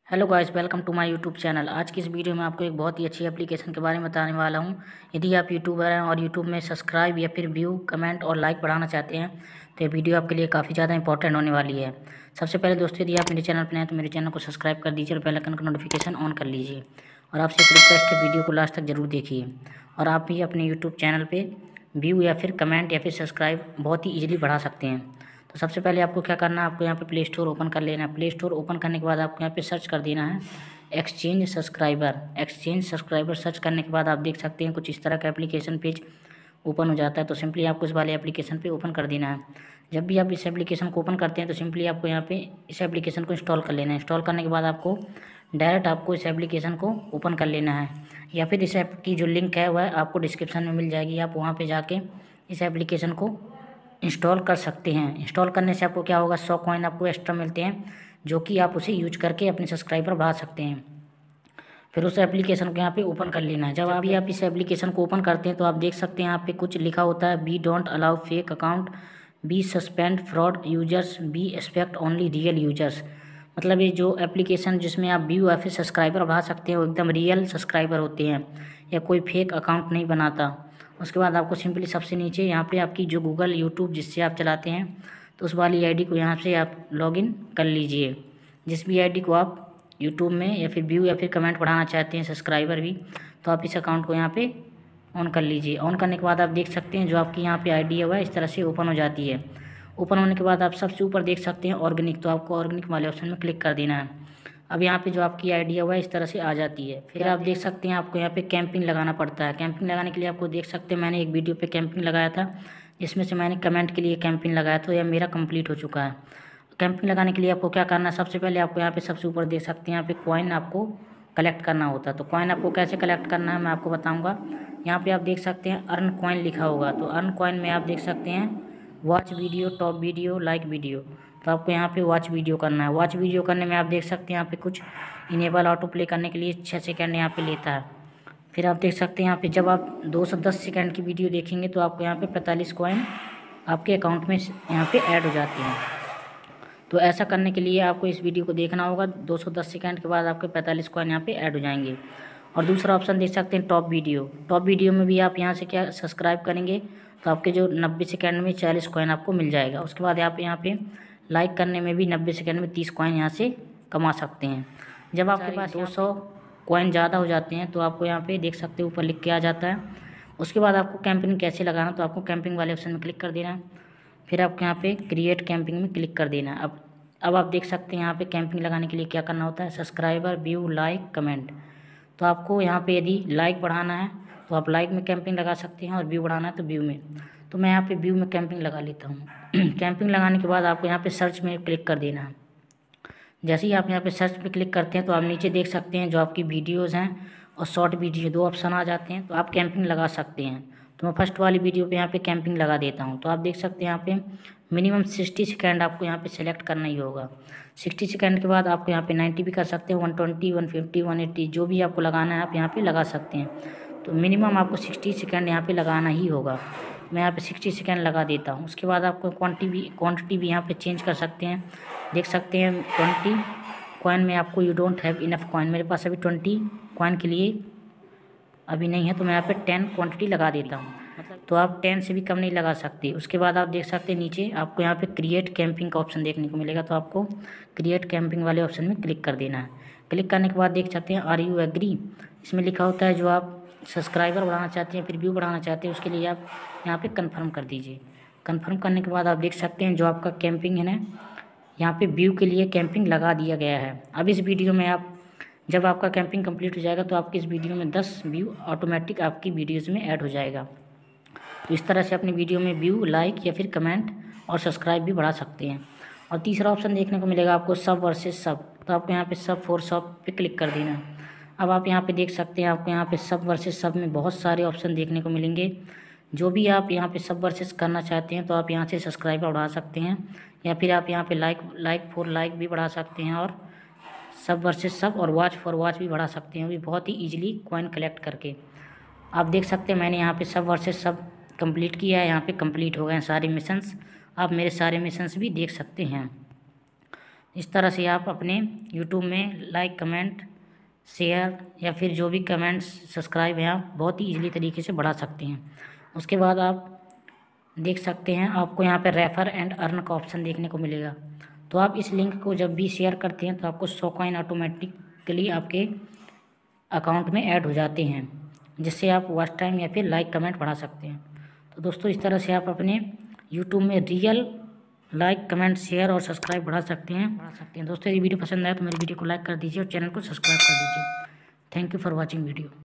Hello guys, welcome to my YouTube channel. आज की इस वीडियो में आपको एक बहुत ही अच्छी एप्लीकेशन के बारे में बताने वाला हूं। यदि आप यूट्यूबर हैं और यूट्यूब में सब्सक्राइब या फिर व्यू, कमेंट और लाइक बढ़ाना चाहते हैं तो ये वीडियो आपके लिए काफ़ी ज़्यादा इंपॉर्टेंट होने वाली है। सबसे पहले दोस्तों, यदि आप मेरे चैनल पर हैं तो मेरे चैनल को सब्सक्राइब कर दीजिए और बेल आइकन का नोटिफिकेशन ऑन कर लीजिए। और आपसे एक रिक्वेस्ट है, वीडियो को लास्ट तक जरूर देखिए। और आप भी अपने यूट्यूब चैनल पर व्यू या फिर कमेंट या फिर सब्सक्राइब बहुत ही ईजिली बढ़ा सकते हैं। तो सबसे पहले आपको क्या करना है, आपको यहाँ पे प्ले स्टोर ओपन कर लेना है। प्ले स्टोर ओपन करने के बाद आपको यहाँ पे सर्च कर देना है exchange subscriber. Exchange subscriber search करने के बाद आप देख सकते हैं कुछ इस तरह का एप्लीकेशन पेज ओपन हो जाता है। तो सिंपली आपको इस वाले एप्लीकेशन पे ओपन कर देना है। जब भी आप इस एप्लीकेशन को ओपन करते हैं तो सिंपली आपको यहाँ पे इस एप्लीकेशन को इंस्टॉल कर लेना है। इंस्टॉल करने के बाद आपको डायरेक्ट आपको इस एप्लीकेशन को ओपन कर लेना है, या फिर इस ऐप की जो लिंक है वह आपको डिस्क्रिप्शन में मिल जाएगी। आप वहाँ पर जाके इस एप्लीकेशन को इंस्टॉल कर सकते हैं। इंस्टॉल करने से आपको क्या होगा, 100 कॉइन आपको एक्स्ट्रा मिलते हैं, जो कि आप उसे यूज करके अपने सब्सक्राइबर बढ़ा सकते हैं। फिर उस एप्लीकेशन को यहाँ पे ओपन कर लेना है। जब अभी आप इस एप्लीकेशन को ओपन करते हैं तो आप देख सकते हैं यहाँ पे कुछ लिखा होता है, we don't allow fake account, we suspend fraud users, we expect only real users. मतलब ये जो एप्लीकेशन जिसमें आप व्यू या फिर सब्सक्राइबर बढ़ा सकते हैं वो एकदम रियल सब्सक्राइबर होते हैं, या कोई फेक अकाउंट नहीं बनाता। उसके बाद आपको सिंपली सबसे नीचे यहाँ पे आपकी जो गूगल, यूट्यूब जिससे आप चलाते हैं तो उस वाली आईडी को यहाँ से आप लॉगिन कर लीजिए। जिस भी आईडी को आप यूट्यूब में या फिर व्यू या फिर कमेंट बढ़ाना चाहते हैं, सब्सक्राइबर भी, तो आप इस अकाउंट को यहाँ पे ऑन कर लीजिए। ऑन करने के बाद आप देख सकते हैं जो आपकी यहाँ पे आईडी है वह इस तरह से ओपन हो जाती है। ओपन होने के बाद आप सबसे ऊपर देख सकते हैं ऑर्गेनिक, तो आपको ऑर्गेनिक वाले ऑप्शन में क्लिक कर देना है। अब यहाँ पे जो आपकी आईडी है वह इस तरह से आ जाती है। फिर आप देख सकते हैं आपको यहाँ पे कैंपिंग लगाना पड़ता है। कैंपिंग लगाने के लिए आपको देख सकते हैं मैंने एक वीडियो पे कैंपिंग लगाया था, जिसमें से मैंने कमेंट के लिए कैंपिंग लगाया, तो यह मेरा कंप्लीट हो चुका है। कैंपिंग लगाने के लिए आपको क्या करना है, सबसे पहले आपको यहाँ पे सबसे ऊपर देख सकते हैं यहाँ पे कॉइन आपको कलेक्ट करना होता है। तो कॉइन आपको कैसे कलेक्ट करना है मैं आपको बताऊँगा। यहाँ पे आप देख सकते हैं अर्न कॉइन लिखा होगा, तो अर्न कॉइन में आप देख सकते हैं watch video, top video, like video. तो आपको यहाँ पे वॉच वीडियो करना है। वॉच वीडियो करने में आप देख सकते हैं यहाँ पे कुछ इनेबल ऑटो प्ले करने के लिए 6 सेकंड यहाँ पे लेता है। फिर आप देख सकते हैं यहाँ पे जब आप 210 सेकंड की वीडियो देखेंगे तो आपको यहाँ पे 45 कॉइन आपके अकाउंट में यहाँ पे ऐड हो जाते हैं। तो ऐसा करने के लिए आपको इस वीडियो को देखना होगा। 210 सेकंड के बाद आपके 45 कॉइन यहाँ पे ऐड हो जाएंगे। और दूसरा ऑप्शन देख सकते हैं टॉप वीडियो। टॉप वीडियो में भी आप यहाँ से क्या सब्सक्राइब करेंगे तो आपके जो 90 सेकंड में 40 कॉइन आपको मिल जाएगा। उसके बाद आप यहाँ पे लाइक करने में भी 90 सेकंड में 30 कॉइन यहाँ से कमा सकते हैं। जब आपके पास 200 कॉइन ज़्यादा हो जाते हैं तो आपको यहाँ पे देख सकते हैं ऊपर लिख के आ जाता है। उसके बाद आपको कैंपिंग कैसे लगाना, तो आपको कैंपिंग वाले ऑप्शन में क्लिक कर देना है। फिर आपको यहाँ पे क्रिएट कैंपिंग में क्लिक कर देना है। अब आप देख सकते हैं यहाँ पे कैंपिंग लगाने के लिए क्या करना होता है, सब्सक्राइबर, व्यू, लाइक, कमेंट। तो आपको यहाँ पे यदि लाइक बढ़ाना है तो आप लाइक में कैंपिंग लगा सकते हैं, और व्यू बढ़ाना है तो व्यू में। तो मैं यहाँ पे व्यू में कैंपिंग लगा लेता हूँ। कैंपिंग लगाने के बाद आपको यहाँ पे सर्च में क्लिक कर देना है। जैसे ही आप यहाँ पे सर्च पे क्लिक करते हैं तो आप नीचे देख सकते हैं जो आपकी वीडियोज़ हैं और शॉर्ट वीडियो, 2 ऑप्शन आ जाते हैं। तो आप कैंपिंग लगा सकते हैं। तो मैं फर्स्ट वाली वीडियो पे यहाँ पे कैंपिंग लगा देता हूँ। तो आप देख सकते हैं यहाँ पे मिनिमम 60 सेकेंड आपको यहाँ पे सेलेक्ट करना ही होगा। 60 सेकेंड के बाद आपको यहाँ पे 90 भी कर सकते हैं, 120, 150, 180 जो भी आपको लगाना है आप यहाँ पे लगा सकते हैं। तो मिनिमम आपको 60 सेकेंड यहाँ पे लगाना ही होगा। मैं यहाँ पे 60 सेकेंड लगा देता हूँ। उसके बाद आपको क्वान्टिटी भी यहाँ पे चेंज कर सकते हैं। देख सकते हैं 20 कॉइन में आपको you don't have enough coin, मेरे पास अभी 20 कॉइन के लिए अभी नहीं है, तो मैं यहाँ पे 10 क्वांटिटी लगा देता हूँ। मतलब तो आप 10 से भी कम नहीं लगा सकते। उसके बाद आप देख सकते हैं नीचे आपको यहाँ पे क्रिएट कैंपिंग का ऑप्शन देखने को मिलेगा। तो आपको क्रिएट कैंपिंग वाले ऑप्शन में क्लिक कर देना है। क्लिक करने के बाद देख सकते हैं आर यू एग्री, इसमें लिखा होता है जो आप सब्सक्राइबर बढ़ाना चाहते हैं फिर व्यू बढ़ाना चाहते हैं उसके लिए आप यहाँ पे कन्फर्म कर दीजिए। कन्फर्म करने के बाद आप देख सकते हैं जो आपका कैंपिंग है ना, यहाँ पे व्यू के लिए कैंपिंग लगा दिया गया है। अब इस वीडियो में आप जब आपका कैंपिंग कंप्लीट हो जाएगा तो आपकी इस वीडियो में 10 व्यू ऑटोमेटिक आपकी वीडियोज़ में ऐड हो जाएगा। तो इस तरह से अपनी वीडियो में व्यू, लाइक या फिर कमेंट और सब्सक्राइब भी बढ़ा सकते हैं। और तीसरा ऑप्शन देखने को मिलेगा आपको सब वर्सेस सब। तो आपको यहाँ पे सब फॉर सब पे क्लिक कर देना है। अब आप यहाँ पे देख सकते हैं आपको यहाँ पे सब वर्सेस सब में बहुत सारे ऑप्शन देखने को मिलेंगे। जो भी आप यहाँ पे सब वर्सेस करना चाहते हैं तो आप यहाँ से सब्सक्राइबर बढ़ा सकते हैं, या फिर आप यहाँ पे लाइक फॉर लाइक भी बढ़ा सकते हैं, और सब वर्सेस सब और वॉच फॉर वॉच भी बढ़ा सकते हैं, भी बहुत ही ईजिली कॉइन कलेक्ट करके। आप देख सकते हैं मैंने यहाँ पे सब वर्सेस सब कंप्लीट किया है। यहाँ पे कंप्लीट हो गए हैं सारे मिशंस। आप मेरे सारे मिशंस भी देख सकते हैं। इस तरह से आप अपने यूट्यूब में लाइक, कमेंट, शेयर या फिर जो भी कमेंट्स, सब्सक्राइब हैं आप बहुत ही ईजिली तरीके से बढ़ा सकते हैं। उसके बाद आप देख सकते हैं आपको यहाँ पर रेफर एंड अर्न का ऑप्शन देखने को मिलेगा। तो आप इस लिंक को जब भी शेयर करते हैं तो आपको 100 कॉइन ऑटोमेटिकली आपके अकाउंट में ऐड हो जाते हैं, जिससे आप वॉच टाइम या फिर लाइक, कमेंट बढ़ा सकते हैं। तो दोस्तों इस तरह से आप अपने यूट्यूब में रियल लाइक, कमेंट, शेयर और सब्सक्राइब बढ़ा सकते हैं। दोस्तों ये वीडियो पसंद आया तो मेरी वीडियो को लाइक कर दीजिए और चैनल को सब्सक्राइब कर दीजिए। Thank you for watching video.